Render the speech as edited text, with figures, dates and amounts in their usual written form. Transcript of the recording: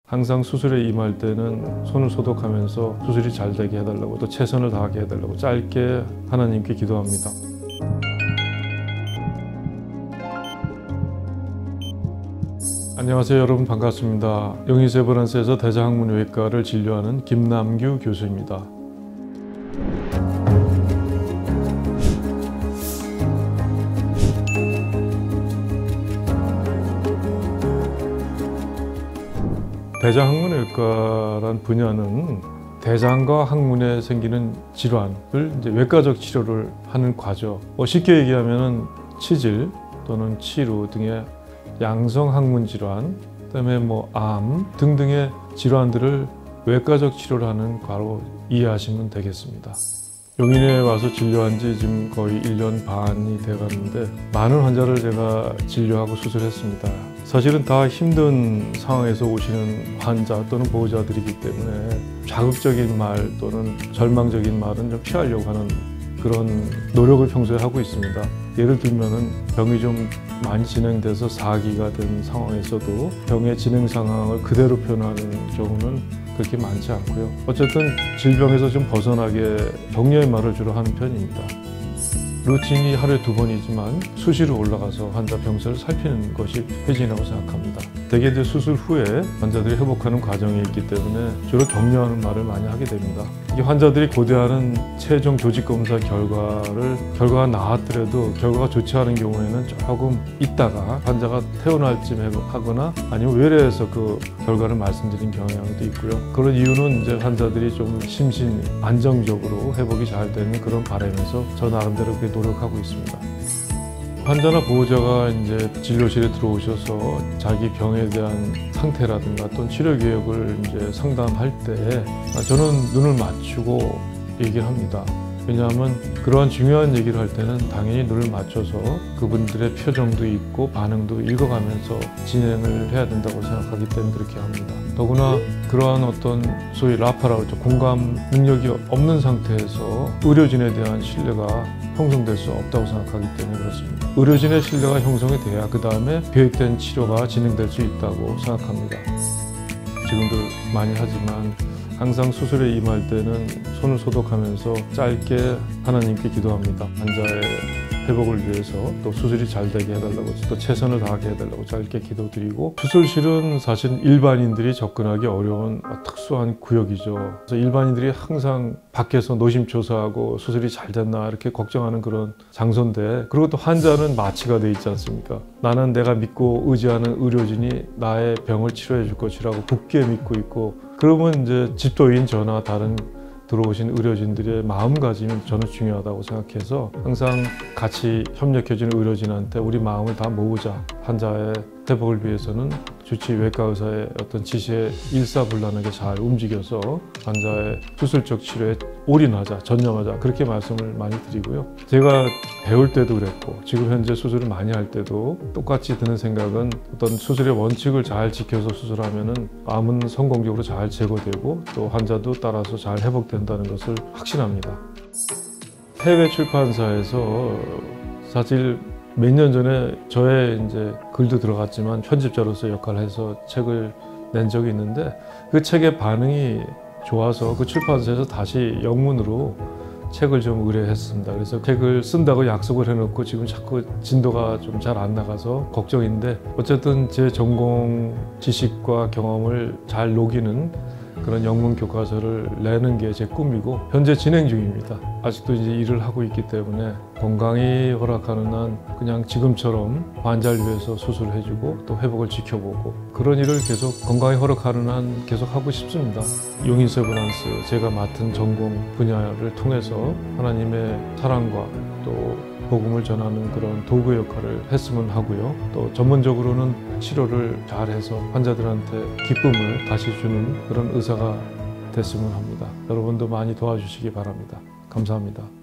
항상 수술에 임할 때는 손을 소독하면서 수술이 잘 되게 해달라고, 또 최선을 다하게 해달라고 짧게 하나님께 기도합니다. 안녕하세요, 여러분. 반갑습니다. 용인세브란스에서 대장학문외과를 진료하는 김남규 교수입니다. 대장학문외과란 분야는 대장과 항문에 생기는 질환을 이제 외과적 치료를 하는 과정. 쉽게 얘기하면은 치질 또는 치루 등의 양성 항문 질환, 그다음에 암 등등의 질환들을 외과적 치료를 하는 과로 이해하시면 되겠습니다. 용인에 와서 진료한 지 지금 거의 1년 반이 돼가는데 많은 환자를 제가 진료하고 수술했습니다. 사실은 다 힘든 상황에서 오시는 환자 또는 보호자들이기 때문에 자극적인 말 또는 절망적인 말은 좀 피하려고 하는 그런 노력을 평소에 하고 있습니다. 예를 들면은 병이 좀 많이 진행돼서 사기가 된 상황에서도 병의 진행 상황을 그대로 표현하는 경우는 그렇게 많지 않고요. 어쨌든 질병에서 좀 벗어나게 격려의 말을 주로 하는 편입니다. 루틴이 하루에 2번이지만 수시로 올라가서 환자 병세를 살피는 것이 회진이라고 생각합니다. 대개 수술 후에 환자들이 회복하는 과정이 있기 때문에 주로 격려하는 말을 많이 하게 됩니다. 이 환자들이 고대하는 최종 조직 검사 결과가 나왔더라도 결과가 좋지 않은 경우에는 조금 있다가 환자가 퇴원할 쯤 하거나 아니면 외래에서 그 결과를 말씀드린 경향도 있고요. 그런 이유는 이제 환자들이 좀 심신이 안정적으로 회복이 잘 되는 그런 바람에서 저 나름대로 그렇게 노력하고 있습니다. 환자나 보호자가 이제 진료실에 들어오셔서 자기 병에 대한 상태라든가 또는 치료 계획을 이제 상담할 때 저는 눈을 맞추고 얘기를 합니다. 왜냐하면 그러한 중요한 얘기를 할 때는 당연히 눈을 맞춰서 그분들의 표정도 있고 반응도 읽어가면서 진행을 해야 된다고 생각하기 때문에 그렇게 합니다. 더구나 그러한 어떤 소위 라파라고 하죠. 공감 능력이 없는 상태에서 의료진에 대한 신뢰가 형성될 수 없다고 생각하기 때문에 그렇습니다. 의료진의 신뢰가 형성이 돼야 그 다음에 계획된 치료가 진행될 수 있다고 생각합니다. 지금도 많이 하지만 항상 수술에 임할 때는 손을 소독하면서 짧게 하나님께 기도합니다. 환자의 회복을 위해서 또 수술이 잘 되게 해달라고 또 최선을 다하게 해달라고 짧게 기도드리고, 수술실은 사실 일반인들이 접근하기 어려운 특수한 구역이죠. 그래서 일반인들이 항상 밖에서 노심초사하고 수술이 잘 됐나 이렇게 걱정하는 그런 장소인데, 그리고 또 환자는 마취가 돼 있지 않습니까? 나는 내가 믿고 의지하는 의료진이 나의 병을 치료해 줄 것이라고 굳게 믿고 있고, 그러면 이제 집도인 저나 다른 들어오신 의료진들의 마음가짐이 저는 중요하다고 생각해서 항상 같이 협력해주는 의료진한테 우리 마음을 다 모으자. 환자의 회복을 위해서는 주치 외과 의사의 어떤 지시에 일사불란하게 잘 움직여서 환자의 수술적 치료에 올인하자, 전념하자, 그렇게 말씀을 많이 드리고요. 제가 배울 때도 그랬고 지금 현재 수술을 많이 할 때도 똑같이 드는 생각은 어떤 수술의 원칙을 잘 지켜서 수술하면은 암은 성공적으로 잘 제거되고 또 환자도 따라서 잘 회복된다는 것을 확신합니다. 해외 출판사에서 사실 몇 년 전에 저의 이제 글도 들어갔지만 편집자로서 역할을 해서 책을 낸 적이 있는데, 그 책의 반응이 좋아서 그 출판사에서 다시 영문으로 책을 좀 의뢰했습니다. 그래서 책을 쓴다고 약속을 해놓고 지금 자꾸 진도가 좀 잘 안 나가서 걱정인데, 어쨌든 제 전공 지식과 경험을 잘 녹이는 그런 영문 교과서를 내는 게 제 꿈이고 현재 진행 중입니다. 아직도 이제 일을 하고 있기 때문에 건강이 허락하는 한 그냥 지금처럼 환자를 위해서 수술을 해주고 또 회복을 지켜보고 그런 일을 계속 건강이 허락하는 한 계속 하고 싶습니다. 용인세브란스 제가 맡은 전공 분야를 통해서 하나님의 사랑과 또 복음을 전하는 그런 도구 역할을 했으면 하고요. 또 전문적으로는 치료를 잘해서 환자들한테 기쁨을 다시 주는 그런 의사가 됐으면 합니다. 여러분도 많이 도와주시기 바랍니다. 감사합니다.